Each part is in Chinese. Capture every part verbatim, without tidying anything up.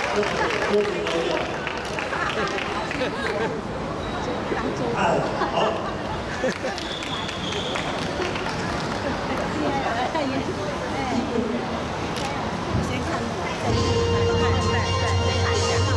多情都有。哎，好。 先看，再看，再再再看一下。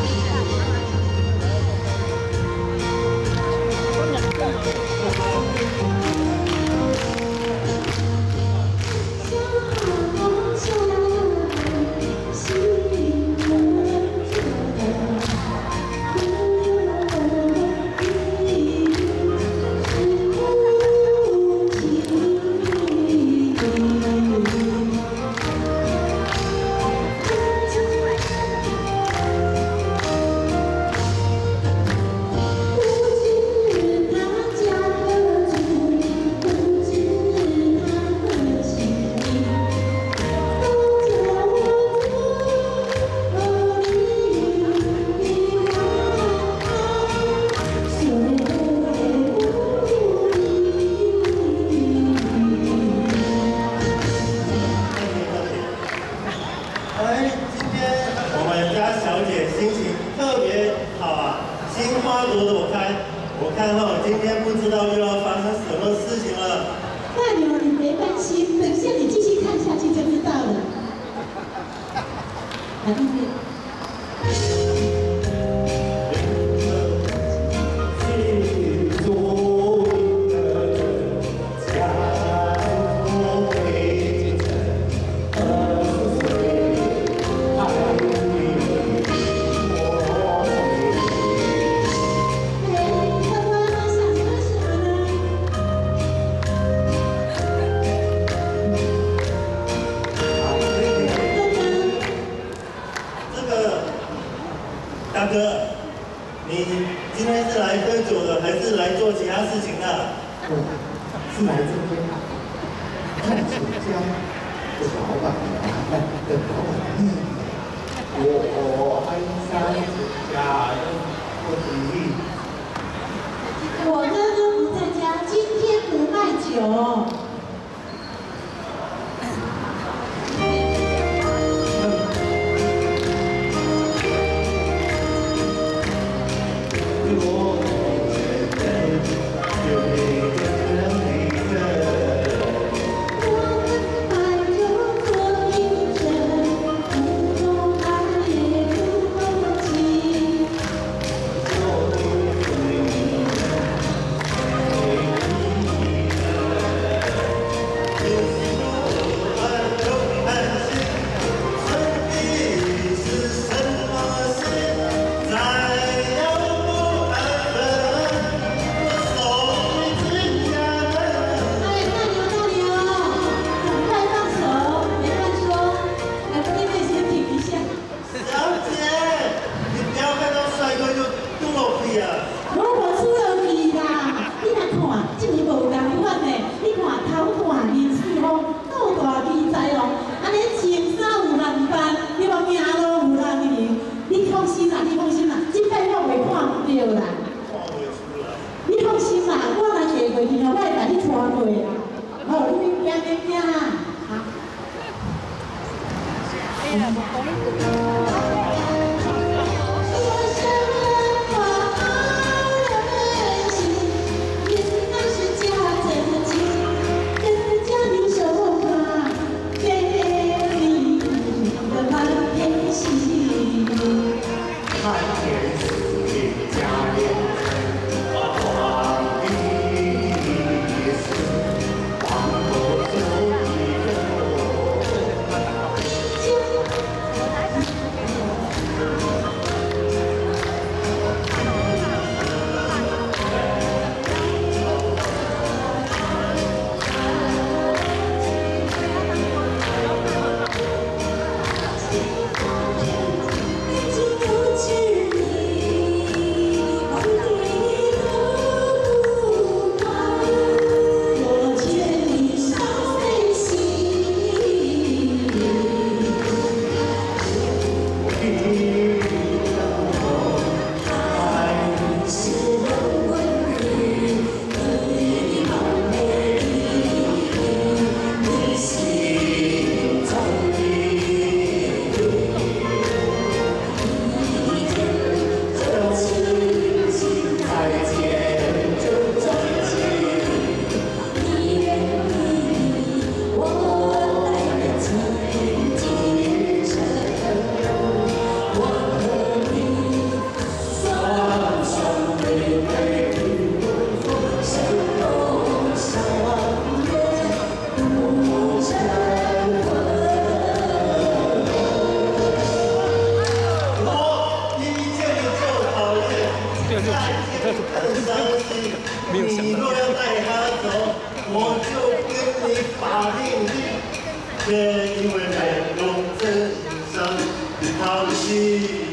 也因为美容身上的淘气。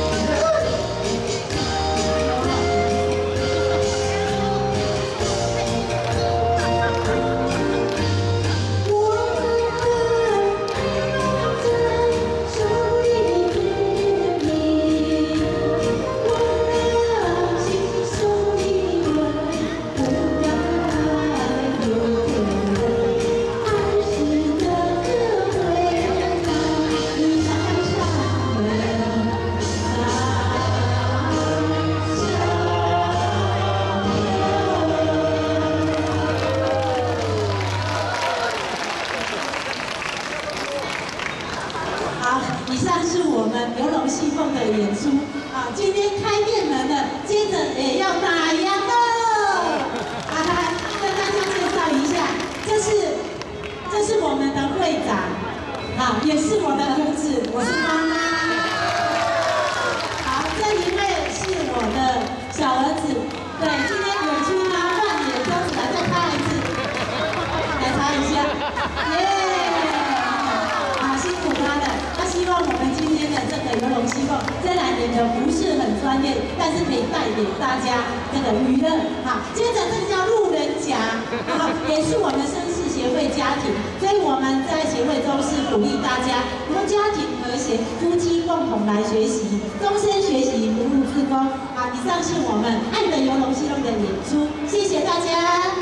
以上是我们牛龙戏凤的演出啊，今天开店门了，接着也要打烊了。啊，来跟大家介绍一下，这是这是我们的会长，好，也是我的儿子，我是妈妈。好，这一位是我的小儿子，对，今天委屈他换脸标起来，再擦一次，来擦一下，耶！ 辛苦他的，那希望我们今天的这个游龙戏凤，虽然演的不是很专业，但是可以带给大家这个娱乐。好，接着这个叫路人甲，好，也是我们绅士协会家庭，所以我们在协会中是鼓励大家，由家庭和谐，夫妻共同来学习，终身学习，不入自宫。好，以上是我们爱的游龙戏凤的演出，谢谢大家。